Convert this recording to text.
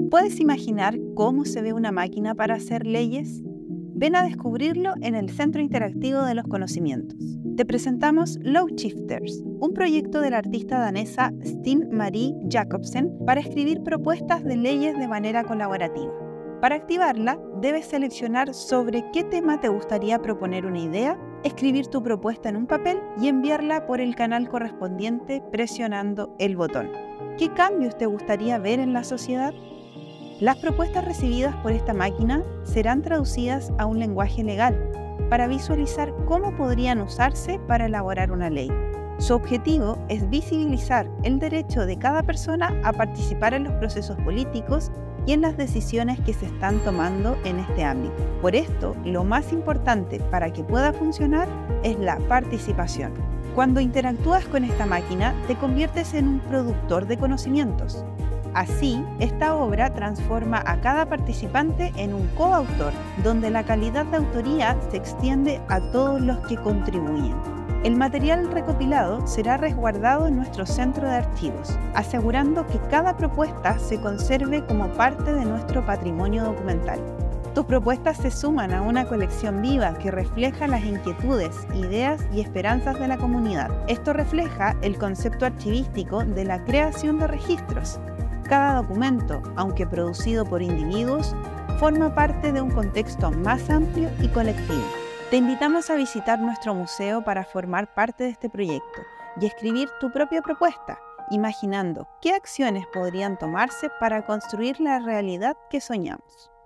¿Puedes imaginar cómo se ve una máquina para hacer leyes? Ven a descubrirlo en el Centro Interactivo de los Conocimientos. Te presentamos Law Shifters, un proyecto de la artista danesa Stine Marie Jacobsen para escribir propuestas de leyes de manera colaborativa. Para activarla, debes seleccionar sobre qué tema te gustaría proponer una idea, escribir tu propuesta en un papel y enviarla por el canal correspondiente presionando el botón. ¿Qué cambios te gustaría ver en la sociedad? Las propuestas recibidas por esta máquina serán traducidas a un lenguaje legal para visualizar cómo podrían usarse para elaborar una ley. Su objetivo es visibilizar el derecho de cada persona a participar en los procesos políticos y en las decisiones que se están tomando en este ámbito. Por esto, lo más importante para que pueda funcionar es la participación. Cuando interactúas con esta máquina, te conviertes en un productor de conocimientos. Así, esta obra transforma a cada participante en un coautor, donde la calidad de autoría se extiende a todos los que contribuyen. El material recopilado será resguardado en nuestro centro de archivos, asegurando que cada propuesta se conserve como parte de nuestro patrimonio documental. Tus propuestas se suman a una colección viva que refleja las inquietudes, ideas y esperanzas de la comunidad. Esto refleja el concepto archivístico de la creación de registros. Cada documento, aunque producido por individuos, forma parte de un contexto más amplio y colectivo. Te invitamos a visitar nuestro museo para formar parte de este proyecto y escribir tu propia propuesta, imaginando qué acciones podrían tomarse para construir la realidad que soñamos.